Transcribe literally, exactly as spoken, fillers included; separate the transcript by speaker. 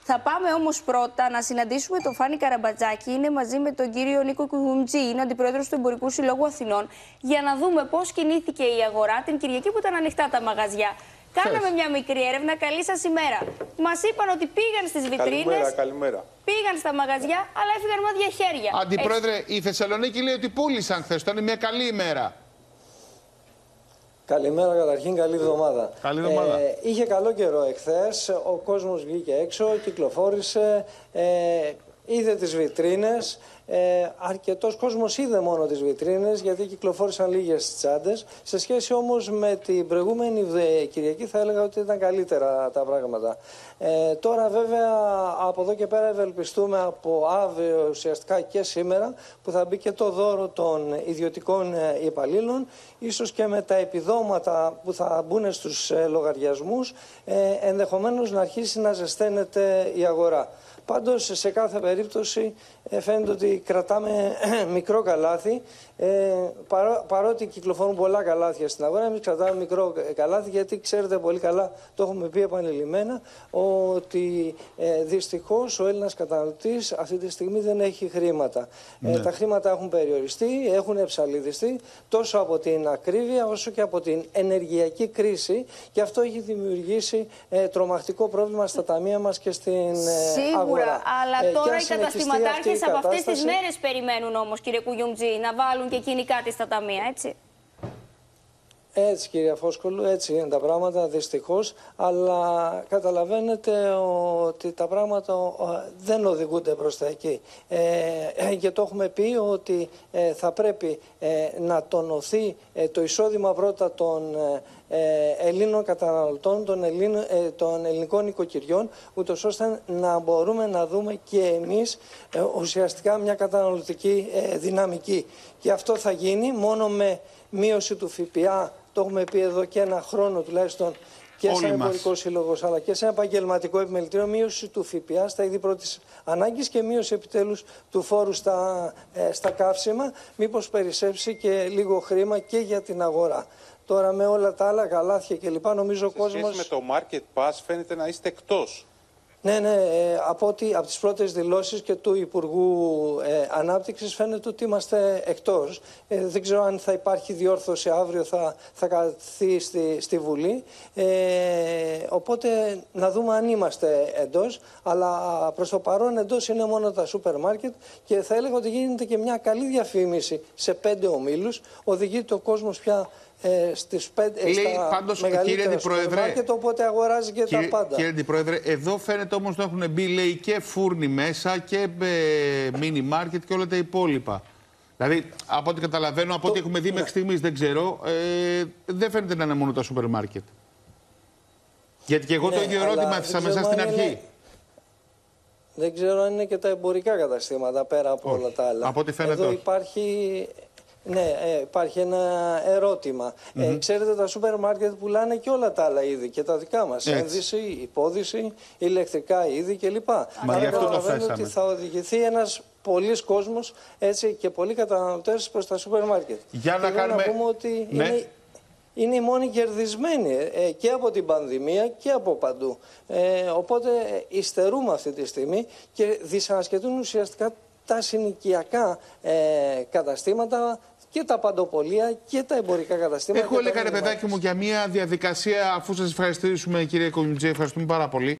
Speaker 1: Θα πάμε όμως πρώτα να συναντήσουμε τον Φάνη Καραμπατζάκη. Είναι μαζί με τον κύριο Νίκο Κουγουμτζή, είναι αντιπρόεδρος του Εμπορικού Συλλόγου Αθηνών, για να δούμε πώς κινήθηκε η αγορά την Κυριακή που ήταν ανοιχτά τα μαγαζιά. Κάναμε μια μικρή έρευνα. Καλή σας ημέρα. Μας είπαν ότι πήγαν στις βιτρίνες,
Speaker 2: καλημέρα, καλημέρα.
Speaker 1: πήγαν στα μαγαζιά, αλλά έφυγαν μάτια χέρια.
Speaker 3: Αντιπρόεδρε, έτσι. Η Θεσσαλονίκη λέει ότι πούλησαν χθες. Ήταν μια καλή ημέρα.
Speaker 4: Καλημέρα, καταρχήν καλή εβδομάδα.
Speaker 3: Καλή εβδομάδα.
Speaker 4: Ε, είχε καλό καιρό εχθές, ο κόσμος βγήκε έξω, κυκλοφόρησε, ε, είδε τις βιτρίνες. Ε, αρκετός κόσμος είδε μόνο τις βιτρίνες, γιατί κυκλοφόρησαν λίγες τσάντες. Σε σχέση όμως με την προηγούμενη Κυριακή θα έλεγα ότι ήταν καλύτερα τα πράγματα. Ε, τώρα βέβαια από εδώ και πέρα ευελπιστούμε από αύριο ουσιαστικά και σήμερα που θα μπει και το δώρο των ιδιωτικών υπαλλήλων, ίσως και με τα επιδόματα που θα μπουν στους λογαριασμούς, ε, ενδεχομένως να αρχίσει να ζεσταίνεται η αγορά. Πάντως σε κάθε περίπτωση ε, φαίνεται ότι κρατάμε μικρό καλάθι, ε, παρό, παρότι κυκλοφορούν πολλά καλάθια στην αγορά, εμείς κρατάμε μικρό καλάθι, γιατί ξέρετε πολύ καλά, το έχουμε πει επανειλημμένα, ότι ε, δυστυχώς ο Έλληνας καταναλωτής αυτή τη στιγμή δεν έχει χρήματα. Ναι. Ε, τα χρήματα έχουν περιοριστεί, έχουν εψαλιδιστεί τόσο από την ακρίβεια όσο και από την ενεργειακή κρίση, και αυτό έχει δημιουργήσει ε, τρομακτικό πρόβλημα στα ταμεία μας και στην ε,
Speaker 1: Σίγουρα,
Speaker 4: αγορά.
Speaker 1: αλλά
Speaker 4: ε,
Speaker 1: τώρα οι καταστηματάρχες από αυτές τις
Speaker 4: κατάσταση...
Speaker 1: μέρες περιμένουν όμως, κύριε Κουγιουμτζή, να βάλουν και εκείνοι κάτι στα ταμεία, έτσι.
Speaker 4: Έτσι, κυρία Φόσκολου, έτσι είναι τα πράγματα, δυστυχώς, αλλά καταλαβαίνετε ότι τα πράγματα δεν οδηγούνται προς τα εκεί. Ε, και το έχουμε πει ότι ε, θα πρέπει ε, να τονωθεί ε, το εισόδημα πρώτα των ε, Ελλήνων καταναλωτών, των, Ελλήνων, ε, των ελληνικών οικοκυριών, ούτως ώστε να μπορούμε να δούμε και εμείς ε, ουσιαστικά μια καταναλωτική ε, δυναμική. Και αυτό θα γίνει μόνο με μείωση του ΦΠΑ. Το έχουμε πει εδώ και ένα χρόνο τουλάχιστον και σαν εμπορικό σύλλογο, αλλά και σαν επαγγελματικό επιμελητήριο, μείωση του ΦΠΑ στα είδη πρώτης ανάγκης και μείωση επιτέλους του φόρου στα, ε, στα καύσιμα, μήπως περισσέψει και λίγο χρήμα και για την αγορά. Τώρα με όλα τα άλλα καλάθια κλπ. Νομίζω ο κόσμος...
Speaker 2: Σε σχέση με το Market Pass φαίνεται να είστε εκτός.
Speaker 4: Ναι, ναι, ε, από, ότι, από τις πρώτες δηλώσεις και του Υπουργού ε, Ανάπτυξης φαίνεται ότι είμαστε εκτός. Ε, δεν ξέρω αν θα υπάρχει διόρθωση αύριο, θα, θα κατθεί στη, στη Βουλή. Ε, οπότε να δούμε αν είμαστε εντός. Αλλά προς το παρόν εντός είναι μόνο τα σούπερ μάρκετ, και θα έλεγα ότι γίνεται και μια καλή διαφήμιση σε πέντε ομίλους. Οδηγείται ο κόσμος πια Ε, στις πέντε,
Speaker 3: Λέει,
Speaker 4: στα
Speaker 3: πάντως,
Speaker 4: μεγαλύτερα σούπερ μάρκετ, οπότε αγοράζει και
Speaker 3: κύριε,
Speaker 4: τα πάντα.
Speaker 3: Κύριε Αντιπρόεδρε, εδώ φαίνεται όμως να έχουν μπει, λέει, και φούρνοι μέσα και μίνι μάρκετ και όλα τα υπόλοιπα. Δηλαδή, από ό,τι καταλαβαίνω, από ό,τι έχουμε δει μέχρι στιγμής, δεν ξέρω, ε, δεν φαίνεται να είναι μόνο τα σούπερ μάρκετ. Γιατί και εγώ ναι, το ίδιο ερώτημα έθεσα μέσα στην αρχή.
Speaker 4: Είναι... Δεν ξέρω αν είναι και τα εμπορικά καταστήματα πέρα από
Speaker 3: Όχι.
Speaker 4: όλα τα άλλα.
Speaker 3: Από ό,τι φαίνεται
Speaker 4: εδώ
Speaker 3: όχι.
Speaker 4: υπάρχει... Ναι, ε, υπάρχει ένα ερώτημα. Mm-hmm. ε, ξέρετε, τα σούπερ μάρκετ πουλάνε και όλα τα άλλα είδη, και τα δικά μας. Ένδυση, υπόδυση, ηλεκτρικά είδη κλπ.
Speaker 3: Μα γι' αυτό το θέσαμε.
Speaker 4: Ότι θα οδηγηθεί ένας πολλής κόσμος, έτσι, και πολλοί καταναλωτές προς τα σούπερ μάρκετ.
Speaker 3: Για να
Speaker 4: και
Speaker 3: κάνουμε...
Speaker 4: να πούμε ότι
Speaker 3: ναι.
Speaker 4: είναι, είναι οι μόνοι κερδισμένοι ε, και από την πανδημία και από παντού. Ε, οπότε υστερούμε αυτή τη στιγμή και δυσανασχετούν ουσιαστικά τα συνοικιακά ε, καταστήματα και τα παντοπολία και τα εμπορικά καταστήματα.
Speaker 3: Έχω έλεγα, ρε παιδάκι μου, για μια διαδικασία, αφού σας ευχαριστήσουμε, κύριε Κουγιουμτζή, ευχαριστούμε πάρα πολύ.